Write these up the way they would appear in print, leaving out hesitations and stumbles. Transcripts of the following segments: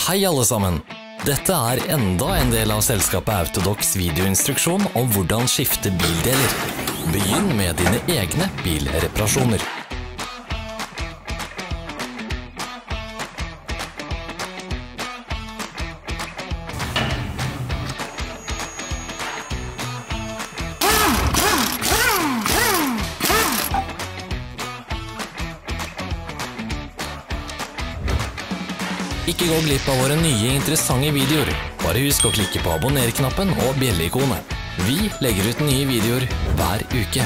Hei alle sammen! Dette er enda en del av selskapet Autodox videoinstruksjon om hvordan skifte bildeler. Begynn med dine egne bilreparasjoner. Ikke gå glipp av våre nye interessante videoer. Bare husk å klikke på abonner-knappen og bjelle-ikonet. Vi legger ut nye videoer hver uke.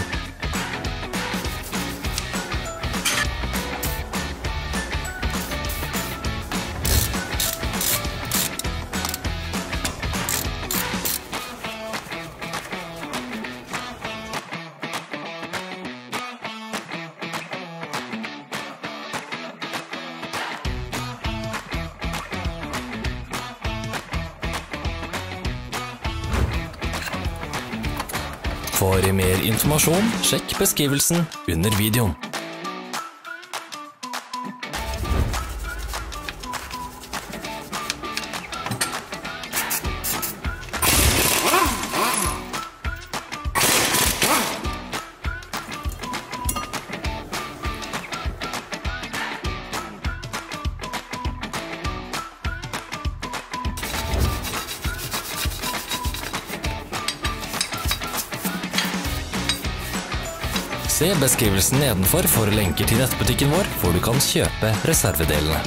For mer informasjon, sjekk beskrivelsen under videoen. Se beskrivelsen nedenfor for lenker til nettbutikken vår, hvor du kan kjøpe reservedelene.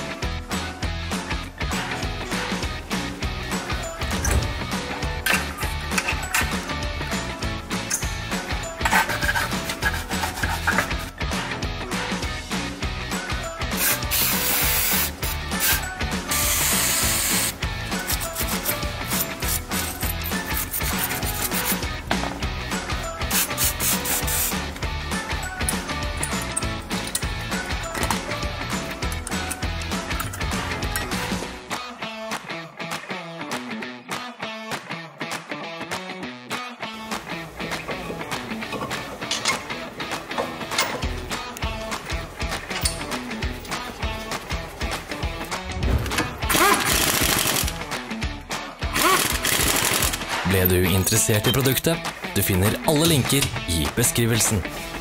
Ble du interessert i produktet? Du finner alle linker i beskrivelsen.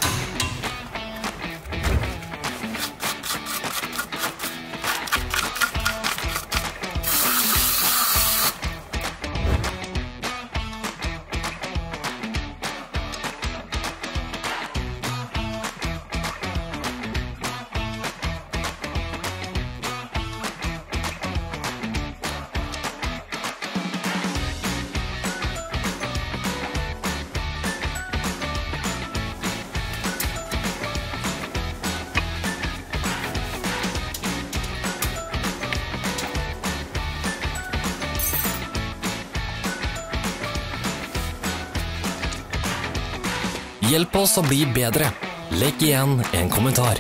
Hjelp oss å bli bedre. Legg igjen en kommentar.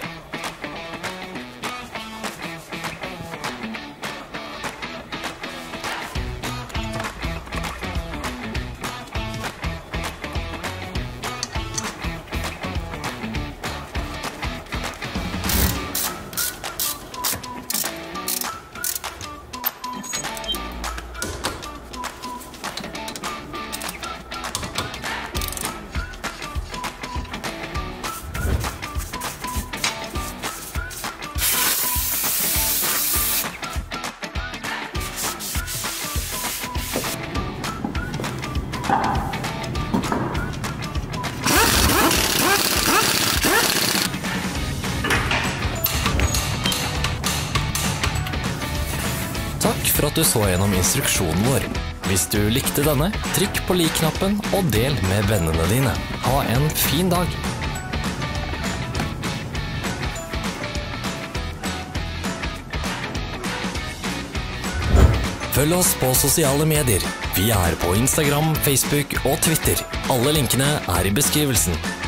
Takk for at du så gjennom instruksjonen vår. Hvis du likte denne, trykk på lik-knappen og del med vennene dine. Ha en fin dag! Følg oss på sosiale medier. Vi er på Instagram, Facebook og Twitter. Alle linkene er i beskrivelsen.